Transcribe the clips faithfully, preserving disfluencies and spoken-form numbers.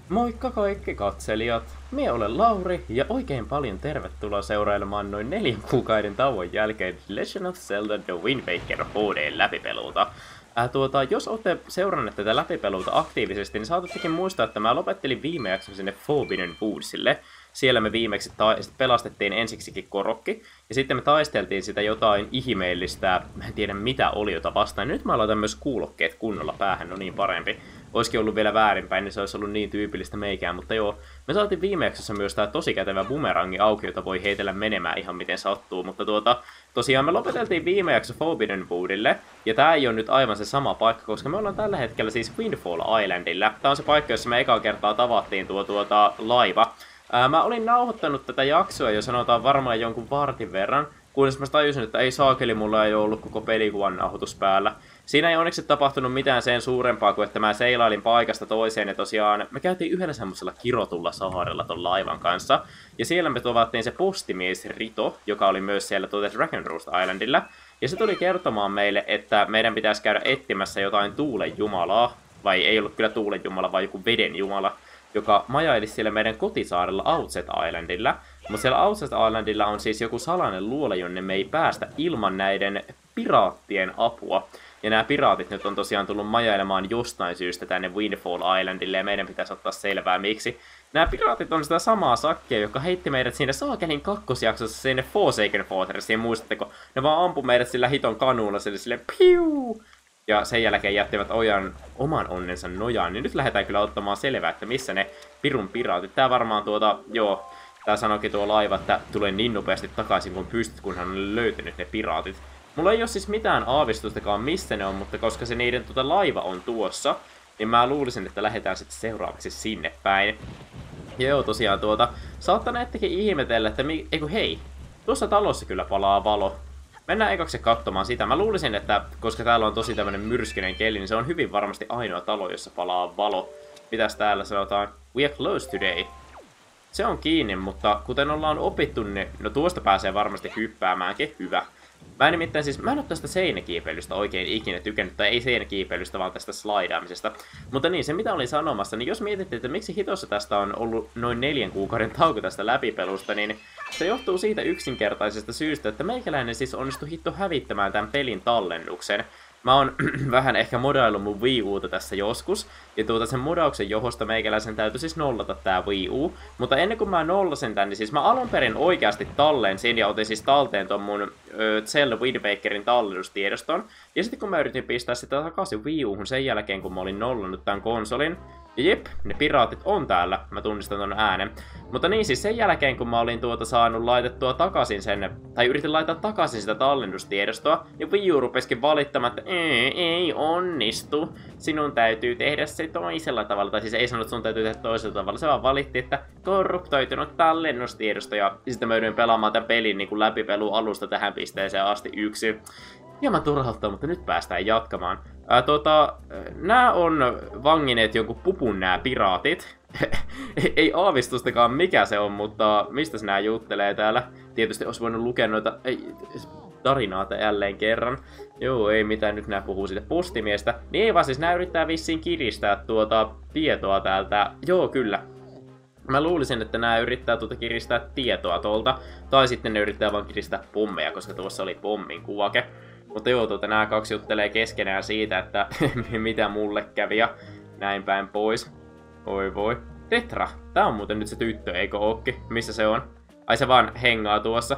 Moikka kaikki katselijat! Mie olen Lauri ja oikein paljon tervetuloa seurailemaan noin neljän kuukauden tauon jälkeen Legend of Zelda The Wind Waker H D läpipelulta. Äh, tuota, jos olette seuranneet tätä läpipelulta aktiivisesti, niin saatattekin muistaa, että mä lopettelin viime jakson sinne Forbidden Woodsille. Siellä me viimeksi pelastettiin ensiksikin Korokki, ja sitten me taisteltiin sitä jotain ihmeellistä, mä en tiedä mitä oli jota vastaan. Nyt mä laitan myös kuulokkeet kunnolla päähän, no niin parempi. Olisikin ollut vielä väärinpäin, niin se olisi ollut niin tyypillistä meikään, mutta joo. Me saatiin viime jaksossa myös tää tosi kätevä bumerangi auki, jota voi heitellä menemään ihan miten sattuu, mutta tuota, tosiaan me lopeteltiin viime jakso Forbidden Woodille, ja tää ei ole nyt aivan se sama paikka, koska me ollaan tällä hetkellä siis Windfall Islandilla. Tää on se paikka, jossa me ekaa kertaa tavattiin tuo tuota laiva. Ää, mä olin nauhoittanut tätä jaksoa jo sanotaan varmaan jonkun vartin verran, kunnes mä tajusin, että ei saakeli, mulla ei ole ollut koko pelikuvan nauhoitus päällä. Siinä ei onneksi tapahtunut mitään sen suurempaa kuin, että mä seilailin paikasta toiseen ja tosiaan me käytiin yhdellä semmoisella kirotulla saarella ton laivan kanssa. Ja siellä me tavattiin se postimies Rito, joka oli myös siellä tuota Dragon Roost Islandilla. Ja se tuli kertomaan meille, että meidän pitäisi käydä etsimässä jotain tuulen jumalaa, vai ei ollut kyllä tuulen jumala, vaan joku veden jumala, joka majaili siellä meidän kotisaarella Outset Islandilla. Mutta siellä Outset Islandilla on siis joku salainen luola, jonne me ei päästä ilman näiden piraattien apua. Ja nämä piraatit nyt on tosiaan tullut majailemaan jostain syystä tänne Windfall Islandille, ja meidän pitäisi ottaa selvää miksi. Nämä piraatit on sitä samaa sakkia, joka heitti meidät siinä saakelin kakkosjaksossa sinne Forsaken Fortressiin, muistatteko? Ne vaan ampui meidät sillä hiton kanuulla sille silleen piu! Ja sen jälkeen jättivät ojan oman onnensa nojaan, niin nyt lähdetään kyllä ottamaan selvää, että missä ne pirun piraatit. Tää varmaan tuota, joo, tää sanoikin tuo laiva, että tulee niin nopeasti takaisin kun pystyt, kunhan on löytänyt ne piraatit. Mulla ei ole siis mitään aavistustakaan missä ne on, mutta koska se niiden tuota laiva on tuossa, niin mä luulisin, että lähdetään sitten seuraavaksi sinne päin. Ja joo, tosiaan tuota, saattaneettekin ihmetellä, että mi eiku hei, tuossa talossa kyllä palaa valo. Mennään ekaksi katsomaan sitä. Mä luulisin, että koska täällä on tosi tämmönen myrskyinen keli, niin se on hyvin varmasti ainoa talo, jossa palaa valo. Mitäs täällä sanotaan? We are closed today. Se on kiinni, mutta kuten ollaan opittu, niin no tuosta pääsee varmasti hyppäämäänkin. Hyvä. Mä en nimittäin siis, mä en oo tästä seinäkiipeilystä oikein ikinä tykännyt, tai ei seinäkiipeilystä, vaan tästä slaidaamisesta. Mutta niin, se mitä olin sanomassa, niin jos mietitte, että miksi hitossa tästä on ollut noin neljän kuukauden tauko tästä läpipelusta, niin se johtuu siitä yksinkertaisesta syystä, että meikäläinen siis onnistui hitto hävittämään tämän pelin tallennuksen. Mä oon vähän ehkä modaillut mun Wii Uta tässä joskus, ja tuota sen modauksen johdosta meikäläisen täytyy siis nollata tää Wii U. Mutta ennen kuin mä nollasin tän, niin siis mä alun perin oikeasti tallensin ja otin siis talteen ton mun ö, Zelda Wind Wakerin tallennustiedoston. Ja sitten kun mä yritin pistää sitä takaisin Wii U:hun sen jälkeen, kun mä olin nollannut tän konsolin, ja jep, ne piraatit on täällä, mä tunnistan ton äänen. Mutta niin siis sen jälkeen, kun mä olin tuota saanut laitettua takaisin sen, tai yritin laittaa takaisin sitä tallennustiedostoa, niin Wii U rupesikin valittamaan, että ei, ei onnistu. Sinun täytyy tehdä se toisella tavalla, tai siis ei sanonut, että sun täytyy tehdä toisella tavalla. Se vaan valitti, että korruptoitunut tallennustiedosto, ja sitten mä yhdyin pelaamaan tämän pelin niin kuin läpipelu alusta tähän pisteeseen asti yksin. Hieman turhauttaa, mutta nyt päästään jatkamaan. Ää, tota, nää on vangineet jonkun pupun nää piraatit. Ei aavistustakaan mikä se on, mutta mistä se nää juttelee täällä? Tietysti olisi voinut lukea noita ei, tarinaata jälleen kerran. Joo, ei mitään, nyt nää puhuu siitä postimiestä. Niin ei vaan siis nää yrittää vissiin kiristää tuota tietoa täältä. Joo, kyllä. Mä luulisin, että nää yrittää tuota kiristää tietoa tuolta. Tai sitten ne yrittää vaan kiristää pommeja, koska tuossa oli pommin kuvake. Mutta joo, tuota, nämä kaksi juttelee keskenään siitä, että mitä mulle kävi ja näin päin pois. Oi voi. Tetra, tää on muuten nyt se tyttö, eikö ookin? Missä se on? Ai se vaan hengaa tuossa.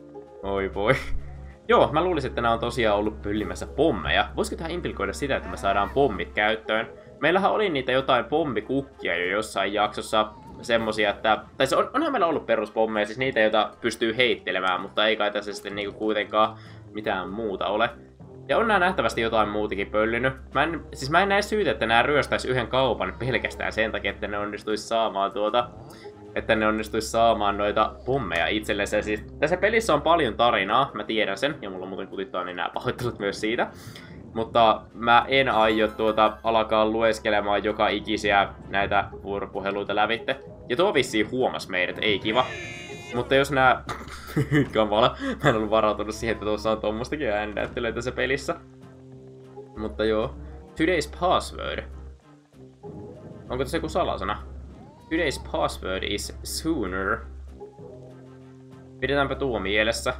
Oi voi. Joo, mä luulisin, että nämä on tosiaan ollut pyllimässä pommeja. Voisiko tähän implikoida sitä, että me saadaan pommit käyttöön? Meillähän oli niitä jotain pommikukkia jo jossain jaksossa. Semmosia, että... Tai se on, onhan meillä ollut peruspommeja, siis niitä, joita pystyy heittelemään, mutta ei kai tässä sitten niinku kuitenkaan mitään muuta ole. Ja on nää nähtävästi jotain muutakin pöllynyt. Mä en, siis mä en näe syytä, että nää ryöstäis yhden kaupan pelkästään sen takia, että ne onnistuis saamaan tuota... Että ne onnistuis saamaan noita pommeja itsellensä. Siis tässä pelissä on paljon tarinaa, mä tiedän sen, ja mulla on muuten kutittaa niin nää pahoittelut myös siitä. Mutta mä en aio tuota alkaa lueskelemaan joka ikisiä näitä vuoropuheluita lävitte. Ja tuo vissiin huomas meidät, ei kiva. Mutta jos nää... Kamala, mä en ollut varautunut siihen, että tuossa on tommostakin ääninäyttelyä tässä pelissä. Mutta joo. Today's password. Onko tässä joku salasana? Today's password is sooner. Pidetäänpä tuo mielessä.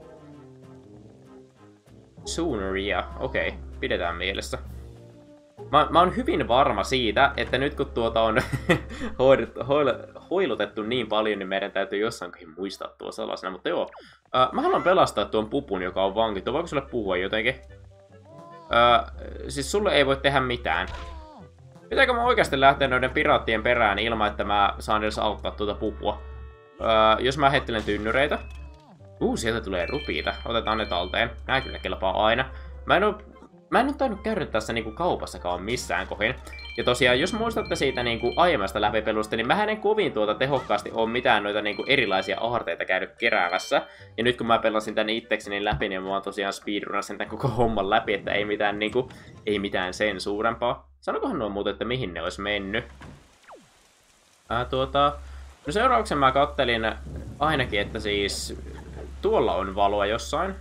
Sooneria, okei, okay, pidetään mielessä. Mä, mä oon hyvin varma siitä, että nyt kun tuota on hoidettu, hoil, hoilutettu niin paljon, niin meidän täytyy jossain muistaa tuo salasena. Mutta joo, äh, mä haluan pelastaa tuon pupun, joka on vankittu. Voiko sulle puhua jotenkin? Äh, siis sulle ei voi tehdä mitään. Pitääkö mä oikeasti lähteä noiden piraattien perään ilman, että mä saan edes auttaa tuota pupua? Öö, jos mä heittelen tynnyreitä. Uu, sieltä tulee rupiita. Otetaan ne talteen. Nää kyllä kelpaa aina. Mä en oo, mä en oo tainnut käydä tässä niinku kaupassakaan missään kohin. Ja tosiaan, jos muistatte siitä niinku aiemmasta läpipelusta, niin mähän en kovin tuota tehokkaasti oo mitään noita niinku erilaisia aarteita käynyt keräämässä. Ja nyt kun mä pelasin tän itsekseni läpi, niin mä oon tosiaan speedrunasin tän koko homman läpi, että ei mitään niinku, ei mitään sen suurempaa. Sanokohan nuo muuten, että mihin ne ois mennyt? Ää, tuota... No seuraavaksi mä kattelin ainakin, että siis tuolla on valoa jossain.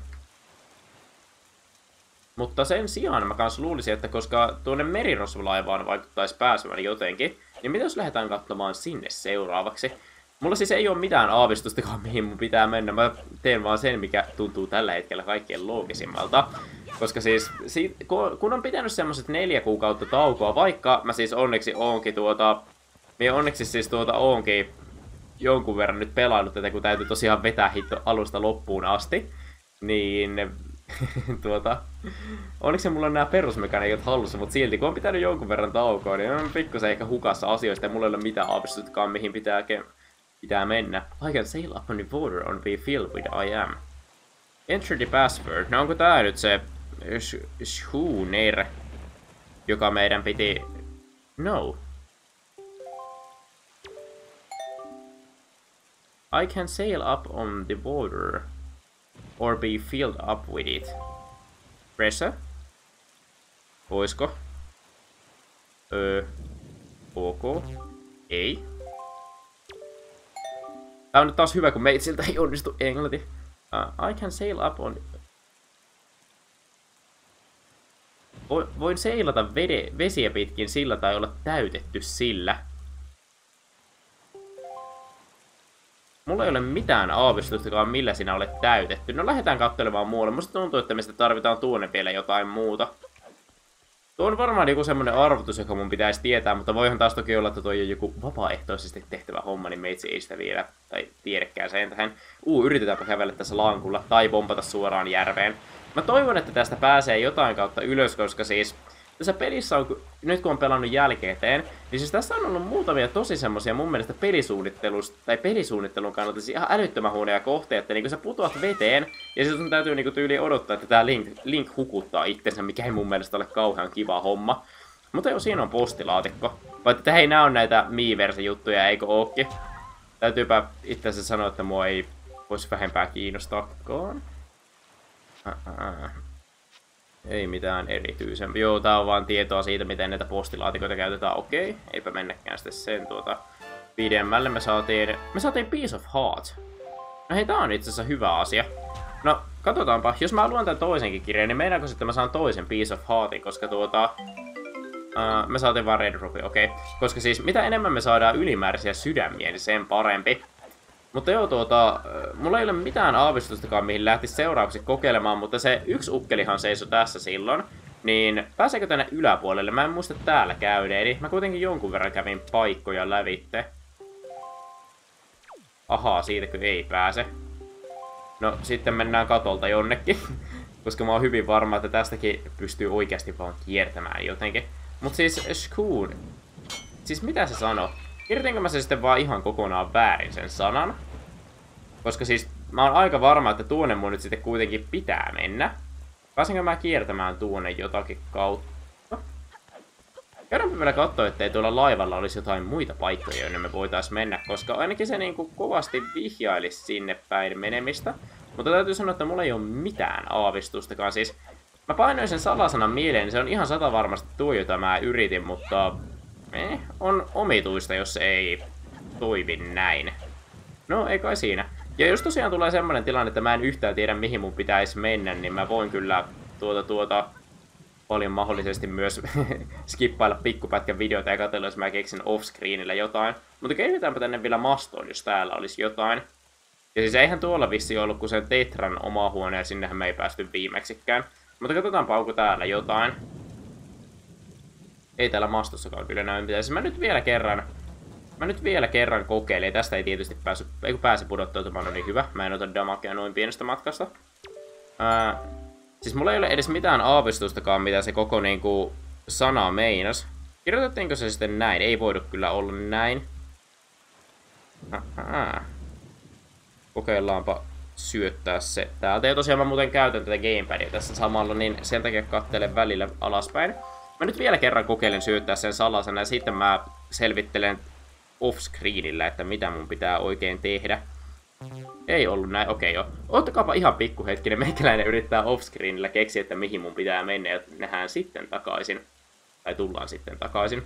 Mutta sen sijaan mä kans luulisin, että koska tuonne merirosvolaivaan vaikuttaisi pääsevän jotenkin, niin mitä jos lähdetään katsomaan sinne seuraavaksi? Mulla siis ei ole mitään aavistustakaan, mihin mun pitää mennä. Mä teen vaan sen, mikä tuntuu tällä hetkellä kaikkein loogisimmalta. Koska siis, kun on pitänyt semmoset neljä kuukautta taukoa, vaikka mä siis onneksi oonkin tuota... Minä onneksi siis tuota oonkin jonkun verran nyt pelannut tätä, kun täytyy tosiaan vetää hitto alusta loppuun asti. Niin... tuota... Onneksi mulla on nämä perusmekaniikat hallussa, mutta silti kun on pitänyt jonkun verran taukoa, niin on pikkusen ehkä hukassa asioista ja mulla ei ole mitään aavistustakaan, mihin pitää, pitää mennä. I can sail up on the water on be filled with I am. Enter the password. No onko tää nyt se... schooner, joka meidän piti... No. I can sail up on the water or be filled up with it. Pressure? Voisko? Öö. Ok. Ei. Tää on nyt taas hyvä, kun meitsiltä ei onnistu englanti. Uh, I can sail up on... Voin seilata vede, vesiä pitkin sillä tai olla täytetty sillä. Mulla ei ole mitään aavistustakaan, millä sinä olet täytetty. No lähdetään katselemaan muualle. Musta tuntuu, että mistä tarvitaan tuonne vielä jotain muuta. Tuo on varmaan joku semmonen arvotus, joka mun pitäisi tietää, mutta voihan taas toki olla, että toi on joku vapaaehtoisesti tehtävä homma, niin meitsi ei sitä vielä, tai tiedäkään sen tähän. Uu, yritetäänpä kävellä tässä lankulla, tai pompata suoraan järveen. Mä toivon, että tästä pääsee jotain kautta ylös, koska siis... Tässä pelissä on, nyt kun on pelannut jälkikäteen, niin siis tässä on ollut muutamia tosi semmosia mun mielestä pelisuunnittelusta, tai pelisuunnittelun kannalta siis ihan älyttömän huonoja kohteita, että niin sä putoat veteen, ja sitten sun täytyy niin tyyliin odottaa, että tää Link, Link hukuttaa itsensä, mikä ei mun mielestä ole kauhean kiva homma. Mutta joo, siinä on postilaatikko. Vai että hei, nää on näitä Miiverse-juttuja, eikö ookin? Täytyypä itse asiassa sanoa, että mua ei voisi vähempää kiinnostaakaan. Uh-uh. Ei mitään erityisen. Joo, tää on vaan tietoa siitä, miten näitä postilaatikoita käytetään. Okei, eipä mennäkään sitten sen tuota pidemmälle. Me saatiin, me saatiin Piece of Heart. No hei, tää on itse asiassa hyvä asia. No, katsotaanpa. Jos mä luon tän toisenkin kirjan, niin meinaanko sitten mä saan toisen Piece of Heartin, koska tuota... Uh, me saatiin vaan Red Ruby, okei. Okay. Koska siis mitä enemmän me saadaan ylimääräisiä sydämiä, niin sen parempi. Mutta joo, tuota, mulla ei ole mitään aavistustakaan, mihin lähtisi seuraavaksi kokeilemaan, mutta se yksi ukkelihan seisoi tässä silloin. Niin pääseekö tänne yläpuolelle? Mä en muista täällä käyneeni. Mä kuitenkin jonkun verran kävin paikkoja lävitte. Ahaa, siitäkö ei pääse. No, sitten mennään katolta jonnekin. Koska mä oon hyvin varma, että tästäkin pystyy oikeasti vaan kiertämään jotenkin. Mut siis, Schoon. Siis mitä se sanoo? Kirjoitinko mä se sitten vaan ihan kokonaan väärin sen sanan? Koska siis mä oon aika varma, että tuonne mun nyt sitten kuitenkin pitää mennä. Pääsenkö mä kiertämään tuonne jotakin kautta? Käydäänpä vielä katsoa, ettei tuolla laivalla olisi jotain muita paikkoja, joille me voitais mennä. Koska ainakin se niinku kovasti vihjailisi sinne päin menemistä. Mutta täytyy sanoa, että mulla ei ole mitään aavistustakaan. Siis mä painoin sen salasanan mieleen, niin se on ihan sata varmasti tuo, jota mä yritin, mutta... Eh, on omituista, jos se ei toimi näin. No, ei kai siinä. Ja jos tosiaan tulee semmoinen tilanne, että mä en yhtään tiedä, mihin mun pitäisi mennä, niin mä voin kyllä tuota tuota paljon mahdollisesti myös skippailla pikkupätkän videoita ja katsella, jos mä keksin offscreenillä jotain. Mutta kehitetäänkö tänne vielä mastoon, jos täällä olisi jotain. Ja siis eihän tuolla vissi ollut kuin sen Tetran oma huone, ja sinnehän me ei päästy viimeksikään. Mutta katsotaanpa, onko täällä jotain. Ei täällä mastossakaan kyllä näy mitään. Siis mä nyt vielä kerran... Mä nyt vielä kerran kokeilen. Tästä ei tietysti pääsy... Ei kun pääsi pudottautumaan, no niin hyvä. Mä en ota damakea noin pienestä matkasta. Ää, siis mulla ei ole edes mitään aavistustakaan, mitä se koko niinku sana meinas. Kirjoitettiinko se sitten näin? Ei voidu kyllä olla näin. Ahaa. Kokeillaanpa syöttää se täältä. Ja tosiaan mä muuten käytän tätä gamepadia tässä samalla, niin sen takia katselen välillä alaspäin. Mä nyt vielä kerran kokeilen syöttää sen salasena ja sitten mä selvittelen offscreenillä, että mitä mun pitää oikein tehdä. Ei ollut näin, okei okay, joo. Ottakaapa ihan pikkuhetkinen, meikäläinen yrittää offscreenillä keksiä, että mihin mun pitää mennä ja nähdään sitten takaisin. Tai tullaan sitten takaisin.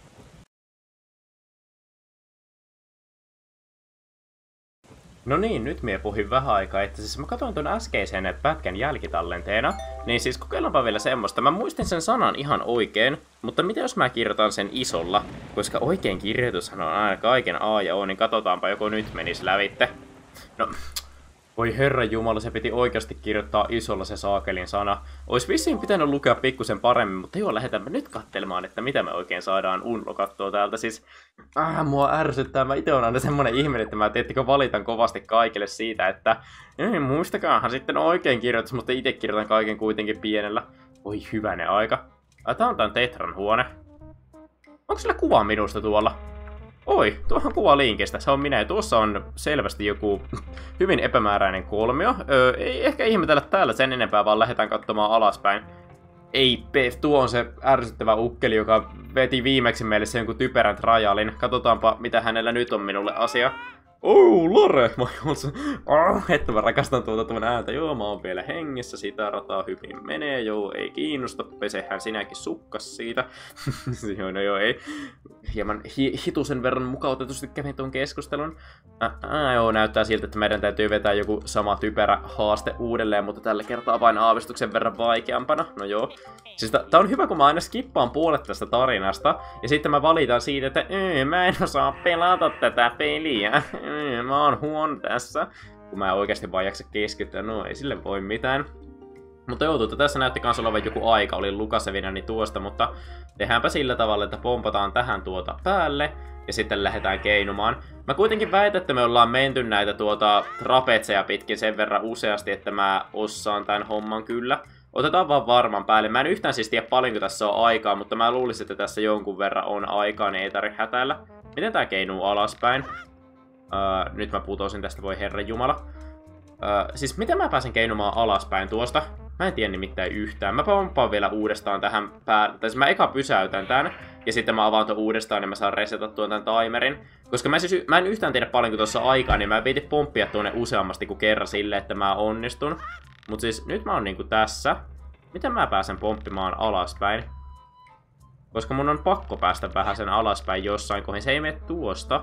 No niin, nyt mie puhin vähän aikaa, että siis mä katsoin ton äskeisen pätkän jälkitallenteena, niin siis kokeillaanpa vielä semmoista. Mä muistin sen sanan ihan oikein, mutta mitä jos mä kirjoitan sen isolla? Koska oikein kirjoitushan on aina kaiken A ja O, niin katsotaanpa joko nyt menis lävitte. No, voi herran jumala, se piti oikeasti kirjoittaa isolla se saakelin sana. Ois vissiin pitänyt lukea pikkusen paremmin, mutta joo, lähdetäänpä nyt katselemaan, että mitä me oikein saadaan unlokattua täältä. Siis, ah, mua ärsyttää. Mä ite on aina semmonen ihminen, että mä tiettikö valitan kovasti kaikille siitä, että ei, muistakaahan sitten oikein kirjoitus, mutta ite kirjoitan kaiken kuitenkin pienellä. Voi hyvänen aika. Ah, tää on tän Tetran huone. Onko sillä kuva minusta tuolla? Oi, tuohan kuva linkistä, se on minä ja tuossa on selvästi joku hyvin epämääräinen kolmio. Öö, ei ehkä ihmetellä täällä sen enempää, vaan lähdetään katsomaan alaspäin. Ei, tuo on se ärsyttävä ukkeli, joka veti viimeksi meille sen jonkun typerän trialin. Katsotaanpa, mitä hänellä nyt on minulle asia. Oh, Lore! Mä oh, että mä rakastan tuota tuon ääntä. Joo, mä oon vielä hengissä, sitä rataa hyvin menee. Joo, ei kiinnosta. Pesehän sinäkin sukkas siitä. joo, no joo, ei. Hieman hi hitusen verran mukautetusti kävin tuon keskustelun. Äh, äh, joo, näyttää siltä, että meidän täytyy vetää joku sama typerä haaste uudelleen, mutta tällä kertaa vain aavistuksen verran vaikeampana. No joo. Siis tää on hyvä, kun mä aina skippaan puolet tästä tarinasta, ja sitten mä valitan siitä, että mä en osaa pelata tätä peliä. Mä oon huono tässä, kun mä en oikeasti vaan jaksa keskittyä, no ei sille voi mitään. Mutta joo, tuota, tässä näytti kans olevan joku aika, oli lukasevina niin tuosta, mutta tehdäänpä sillä tavalla, että pompataan tähän tuota päälle, ja sitten lähdetään keinumaan. Mä kuitenkin väitän, että me ollaan menty näitä tuota trapetseja pitkin sen verran useasti, että mä osaan tämän homman kyllä. Otetaan vaan varman päälle. Mä en yhtään siis tiedä paljonko tässä on aikaa, mutta mä luulisin, että tässä jonkun verran on aikaa, niin ei tarvitse hätäillä. Miten tää keinuu alaspäin? Uh, nyt mä putosin tästä, voi herran jumala. Uh, siis miten mä pääsen keinumaan alaspäin tuosta? Mä en tiedä nimittäin yhtään. Mä pomppaan vielä uudestaan tähän päälle. Tai siis mä eka pysäytän tän, ja sitten mä avaan ton uudestaan, ja mä saan resetattua tän timerin. Koska mä, siis, mä en yhtään tiedä paljonko tuossa aikaa, niin mä en viiti pomppia tuonne useammasti kuin kerran silleen, että mä onnistun. Mut siis nyt mä oon niinku tässä. Miten mä pääsen pomppimaan alaspäin? Koska mun on pakko päästä vähän sen alaspäin jossain kohin. Se ei mene tuosta.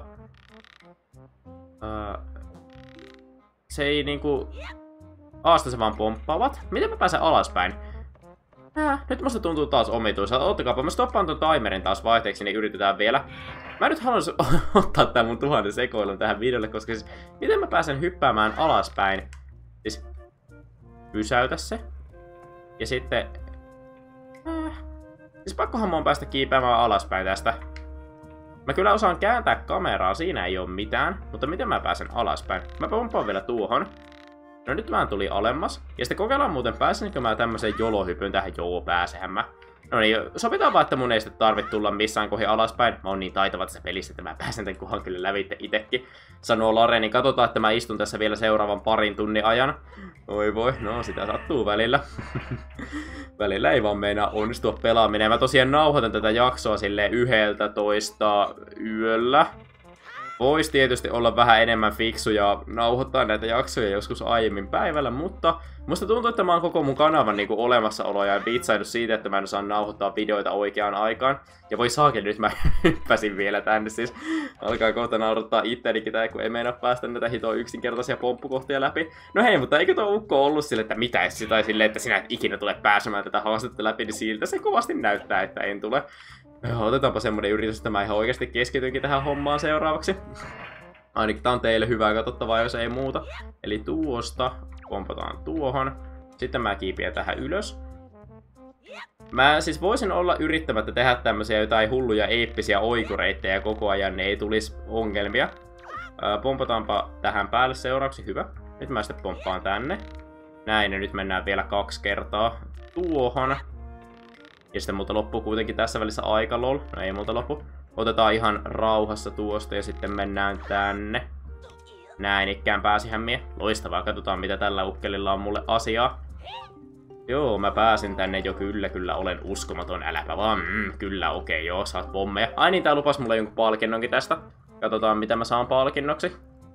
Öö, se ei niinku... Aasta se vaan pomppaavat. Miten mä pääsen alaspäin? Äh, nyt musta tuntuu taas omituiselta. Ottakaapa, mä stoppaan ton timerin taas vaihteeksi, niin yritetään vielä. Mä nyt haluan ottaa tää mun tuhannen sekoilun tähän videolle, koska siis... Miten mä pääsen hyppäämään alaspäin? Siis... Pysäytä se. Ja sitten... Äh, siis pakkohan mun päästä kiipeämään alaspäin tästä. Mä kyllä osaan kääntää kameraa, siinä ei oo mitään. Mutta miten mä pääsen alaspäin? Mä pomppaan vielä tuohon. No nyt mä tuli alemmas. Ja sitten kokeillaan muuten, pääsenkö mä tämmösen jolohypyn tähän. Joo, pääsehän mä. No niin, sovitaan vaan, että mun ei sitten tarvitse tulla missään kohin alaspäin. Mä oon niin taitava tässä pelissä, että mä pääsen tän kohan kyllä lävitte itekin. Sanoo Lare, niin katsotaan, että mä istun tässä vielä seuraavan parin tunnin ajan. Oi voi, no sitä sattuu välillä. Välillä ei vaan meinaa onnistua pelaaminen. Mä tosiaan nauhoitan tätä jaksoa silleen yhdeltä toista yöllä. Voisi tietysti olla vähän enemmän fiksu ja nauhoittaa näitä jaksoja joskus aiemmin päivällä, mutta musta tuntuu, että mä oon koko mun kanavan niinku olemassaolo ja vitsainnut siitä, että mä en osaa nauhoittaa videoita oikeaan aikaan. Ja voi saakin, nyt mä hyppäsin vielä tänne, siis alkaa kohta naurattaa ittenikin tää, kun ei meinaa päästä näitä hitoa yksinkertaisia pomppukohtia läpi. No hei, mutta eikö tuo ukko ollut sille, että mitä jos tai silleen, että sinä et ikinä tule pääsemään tätä haastetta läpi, niin siltä se kovasti näyttää, että en tule. Otetaanpa semmonen yritys, että mä ihan oikeasti keskitynkin tähän hommaan seuraavaksi. Ainakin tää on teille hyvää katsottavaa, jos ei muuta. Eli tuosta pompataan tuohon. Sitten mä kiipien tähän ylös. Mä siis voisin olla yrittämättä tehdä tämmösiä jotain hulluja eeppisiä oikureittejä koko ajan, niin ei tulisi ongelmia. Ää, pompataanpa tähän päälle seuraavaksi, hyvä. Nyt mä sitten pomppaan tänne. Näin, ja nyt mennään vielä kaksi kertaa tuohon. Ja sitten multa loppuu kuitenkin tässä välissä aika lol. No ei multa loppu. Otetaan ihan rauhassa tuosta ja sitten mennään tänne. Näin ikkään pääsihän mie. Loistavaa, katsotaan mitä tällä ukkelilla on mulle asiaa. Joo, mä pääsin tänne jo, kyllä, kyllä, olen uskomaton, äläpä vaan, mm, kyllä, okei, joo, saat pommeja. Ai niin, tää lupas mulle jonkun palkinnonkin tästä. Katsotaan, mitä mä saan palkinnoksi.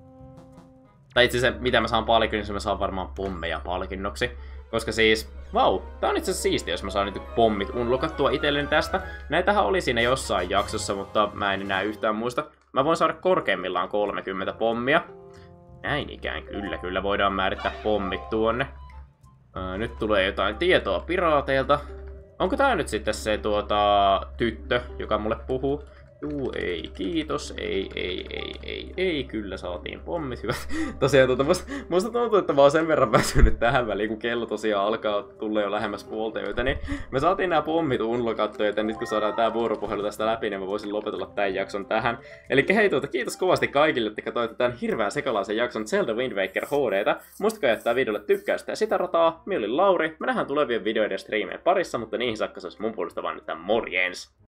Tai itse asiassa, mitä mä saan palkinnoksi, mä saan varmaan pommeja palkinnoksi. Koska siis, vau, tää on itse asiassa siistiä, jos mä saan nyt pommit unlokattua itselleni tästä. Näitähän oli siinä jossain jaksossa, mutta mä en enää yhtään muista. Mä voin saada korkeimmillaan kolmekymmentä pommia. Näin ikään, kyllä, kyllä voidaan määrittää pommit tuonne. Ää, nyt tulee jotain tietoa piraateilta. Onko tää nyt sitten se tuota tyttö, joka mulle puhuu? Juu, ei, kiitos, ei, ei, ei, ei, ei, kyllä saatiin pommit, hyvät. Tosiaan tuota, musta, musta tuntuu, että mä oon sen verran väsynyt tähän väliin, kun kello tosiaan alkaa tulla jo lähemmäs puolta yötä, niin me saatiin nämä pommit unlokattua, joten nyt kun saadaan tää vuoropuhelu tästä läpi, niin mä voisin lopetella tämän jakson tähän. Eli hei tuota, kiitos kovasti kaikille, että katsoitte tämän hirveän sekalaisen jakson Zelda Wind Waker H D:tä. Muistakaa jättää videolle tykkäystä ja sitä rataa. Minä olin Lauri, me nähdään tulevien videoiden ja striimien parissa, mutta niihin saakka se olisi mun puolesta vaan nyt morjens!